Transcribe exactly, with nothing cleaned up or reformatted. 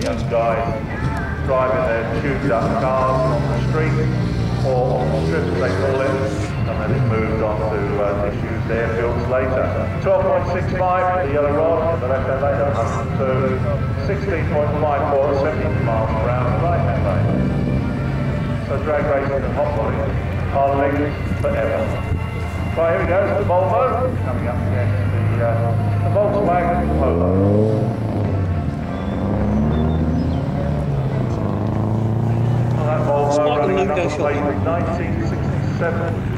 young guys driving their tuned up cars on the street or on the strips they call it, and then it moved on to uh, disused airfields later. twelve point six five the yellow rod, the left hand lane to sixteen point five four at seventy miles per hour the right hand lane. So drag racing and hot rodding are linked forever. Right, here we go, it's the Volvo coming up against the, uh, the Volkswagen Polo. That Volvo running a number plate of nineteen sixty-seven.